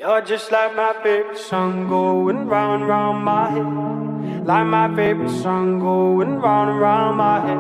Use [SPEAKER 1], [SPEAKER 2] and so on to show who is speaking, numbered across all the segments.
[SPEAKER 1] You're just like my favorite song going round and round my head. Like my favorite song going round and round my head.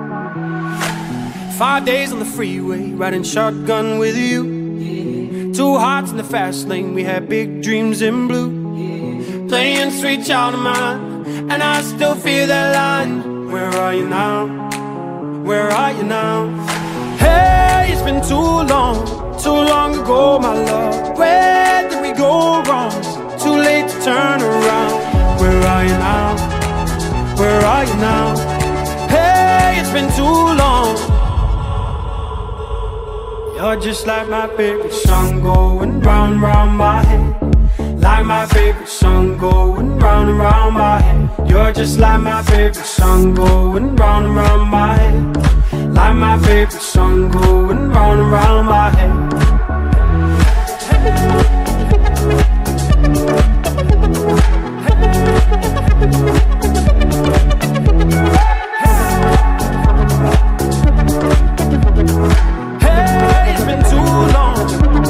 [SPEAKER 1] 5 days on the freeway, riding shotgun with you. Two hearts in the fast lane, we had big dreams in blue. Playing sweet child of mine, and I still feel that line. Where are you now? Where are you now? Hey, it's been too long ago, my love. Where did we go wrong? Too late to turn around. Where are you now? Where are you now? Hey, it's been too long. You're just like my favorite song going round and round my head. Like my favorite song going round and round my head. You're just like my favorite song going round and round my head. Like my favorite song going round and round my head. Hey, it's been too long.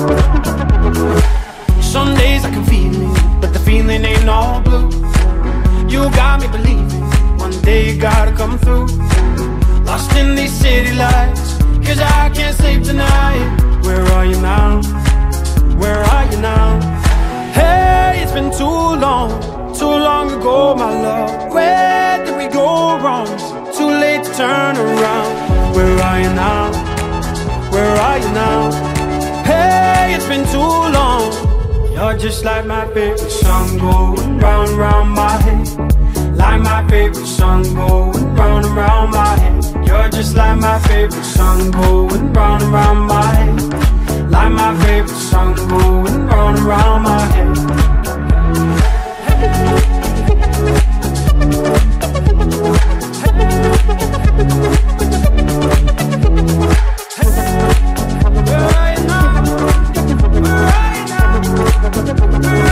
[SPEAKER 1] Some days I can feel it, but the feeling ain't all blue. You got me believing one day you gotta come through. Lost in these city lights, cause I can't sleep tonight. Where are you now? Where are you now? Hey, it's been too long ago, my love. Where did we go wrong? Too late to turn around. Where are you now? Where are you now? Hey, it's been too long. You're just like my favorite song going round and round my head. Like my favorite song going round and round my head. You're just like my favorite song going round and round my head. Like my favorite song going round and round my head. Where are you now? Where are you now?